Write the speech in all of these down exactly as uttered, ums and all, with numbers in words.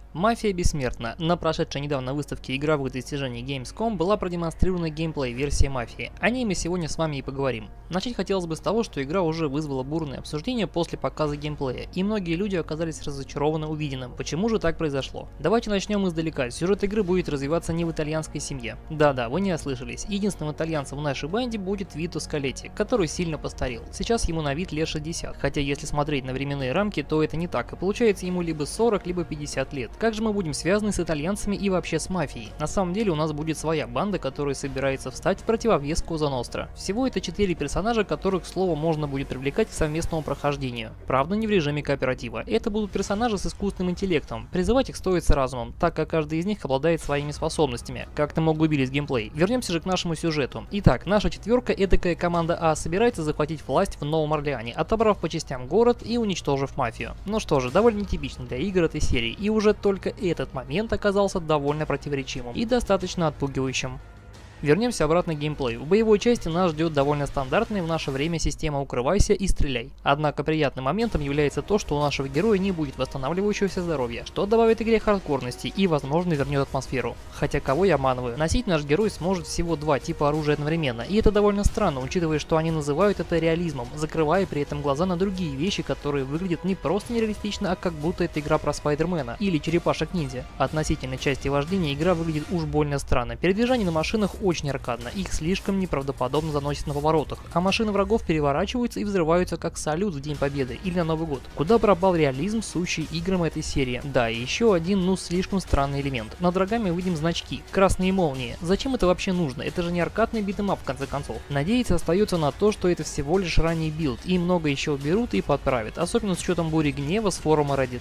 Мафия бессмертна. На прошедшей недавно выставке игровых достижений Gamescom была продемонстрирована геймплей-версия Мафии. О ней мы сегодня с вами и поговорим. Начать хотелось бы с того, что игра уже вызвала бурное обсуждение после показа геймплея, и многие люди оказались разочарованы увиденным. Почему же так произошло? Давайте начнем издалека. Сюжет игры будет развиваться не в итальянской семье. Да-да, вы не ослышались. Единственным итальянцем в нашей банде будет Вито Скалетти, который сильно постарел. Сейчас ему на вид лет шестьдесят. Хотя если смотреть на временные рамки, то это не так, и получается ему либо сорок, либо пятьдесят лет. Как же мы будем связаны с итальянцами и вообще с мафией? На самом деле у нас будет своя банда, которая собирается встать в противовес Коза Ностра. Всего это четыре персонажа, которых, к слову, можно будет привлекать к совместному прохождению. Правда, не в режиме кооператива. Это будут персонажи с искусственным интеллектом. Призывать их стоит с разумом, так как каждый из них обладает своими способностями. Как-то мы углубились в геймплей. Вернемся же к нашему сюжету. Итак, наша четверка, эдакая команда А, собирается захватить власть в Новом Орлеане, отобрав по частям город и уничтожив мафию. Ну что же, довольно нетипично для игр этой серии, и уже только этот момент оказался довольно противоречивым и достаточно отпугивающим. Вернемся обратно к геймплею. В боевой части нас ждет довольно стандартная в наше время система «Укрывайся и стреляй». Однако приятным моментом является то, что у нашего героя не будет восстанавливающегося здоровья, что добавит игре хардкорности и, возможно, вернет атмосферу. Хотя кого я обманываю? Носить наш герой сможет всего два типа оружия одновременно, и это довольно странно, учитывая, что они называют это реализмом, закрывая при этом глаза на другие вещи, которые выглядят не просто нереалистично, а как будто это игра про Спайдермена или черепашек-ниндзя. Относительно части вождения игра выглядит уж больно странно. Передвижение на машинах очень аркадно, их слишком неправдоподобно заносит на поворотах, а машины врагов переворачиваются и взрываются как салют в День Победы или на Новый год. Куда пропал реализм, сущий играм этой серии? Да, и еще один, ну, слишком странный элемент. Над врагами увидим значки, красные молнии. Зачем это вообще нужно? Это же не аркадный битэмап в конце концов. Надеяться остается на то, что это всего лишь ранний билд, и много еще уберут и подправят, особенно с учетом бури гнева с форума Reddit.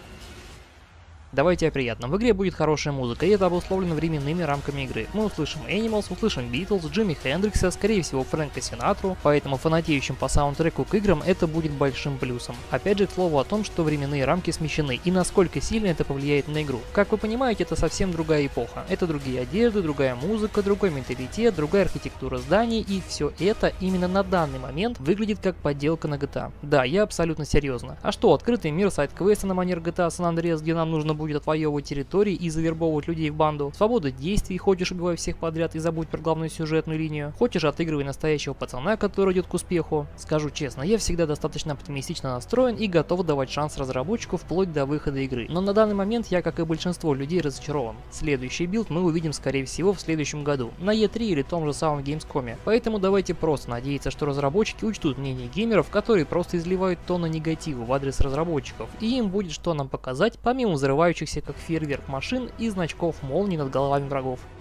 Давайте о приятном. В игре будет хорошая музыка, и это обусловлено временными рамками игры. Мы услышим Animals, услышим Beatles, Джимми Хендрикса, скорее всего Фрэнка Синатру, поэтому фанатеющим по саундтреку к играм это будет большим плюсом. Опять же, к слову о том, что временные рамки смещены, и насколько сильно это повлияет на игру. Как вы понимаете, это совсем другая эпоха. Это другие одежды, другая музыка, другой менталитет, другая архитектура зданий, и все это именно на данный момент выглядит как подделка на джи ти эй. Да, я абсолютно серьезно. А что, открытый мир, сайт-квесты на манер джи ти эй San Andreas, где нам нужно будет отвоевывать территории и завербовывать людей в банду. Свобода действий, хочешь убивай всех подряд и забудь про главную сюжетную линию. Хочешь отыгрывай настоящего пацана, который идет к успеху. Скажу честно, я всегда достаточно оптимистично настроен и готов давать шанс разработчику вплоть до выхода игры. Но на данный момент я, как и большинство людей, разочарован. Следующий билд мы увидим скорее всего в следующем году, на и три или том же самом Gamescom. Поэтому давайте просто надеяться, что разработчики учтут мнение геймеров, которые просто изливают тонны негатива в адрес разработчиков, и им будет что нам показать, помимо взрывающихся как фейерверк машин и значков молний над головами врагов.